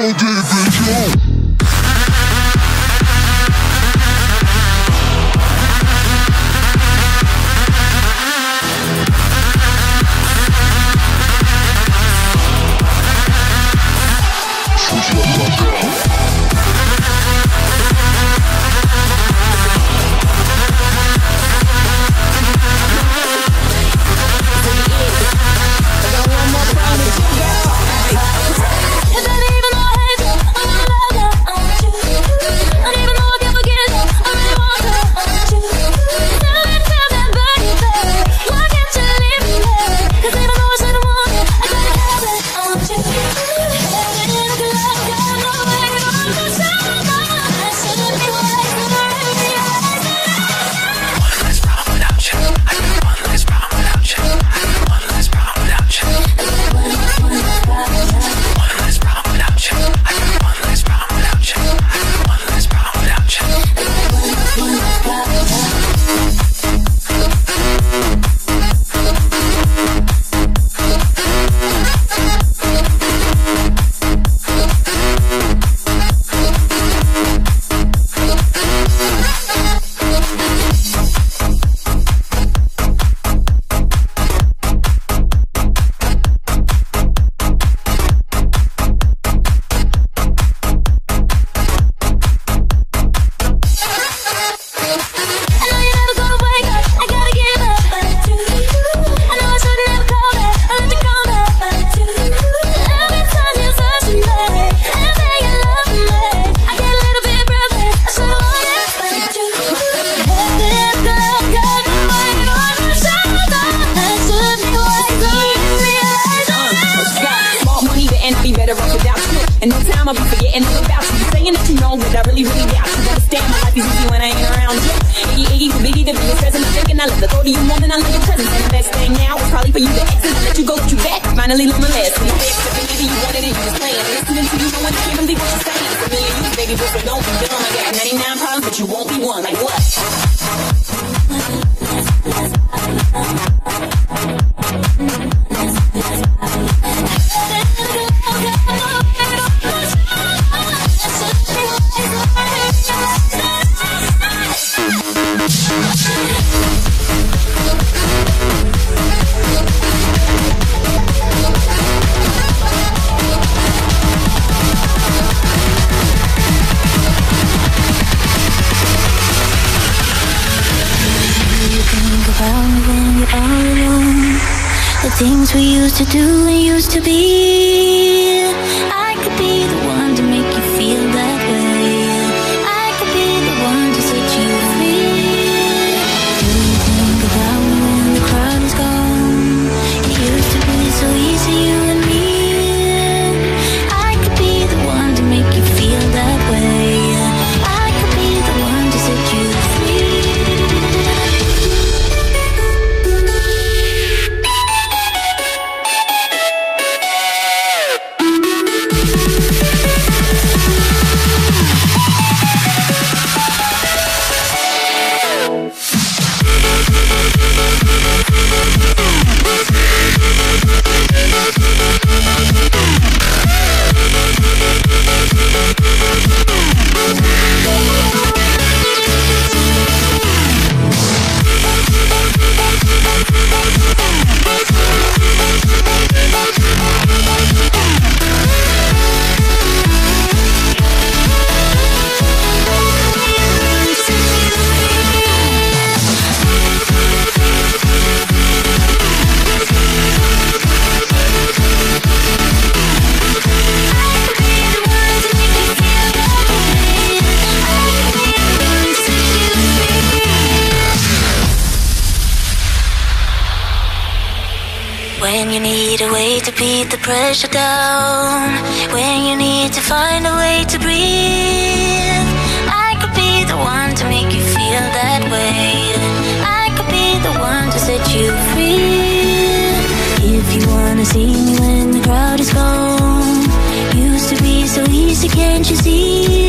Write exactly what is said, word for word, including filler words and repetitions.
David Jones. And no time I'll be forgetting all about you. Saying that you know what I really, really doubt. You understand my life is easy when I ain't around you. Iggy, Iggy, the biggie, the biggest present. I'm thinking I love the thought of you more than I love your presence. And the best thing now is probably for you to exit and let you go, let you back. Finally learn my lesson. You accept maybe you wanted it, you just playing. Listening to you, no one can't believe what you're saying. It's a million you, baby, but so don't be dumb. I got ninety-nine problems, but you won't be one. Like what? The things we used to do and used to be. I could be the one to make you feel that way. I could be the one to set you free. Do you think about me when the crowd is gone? It used to be so easy, you and me. I could be the one to make you feel that way. I could be the one to set you free. When you need a way to beat the pressure down, when you need to find a way to breathe, I could be the one to make you feel that way. I could be the one to set you free. If you wanna see me when the crowd is gone, used to be so easy, can't you see?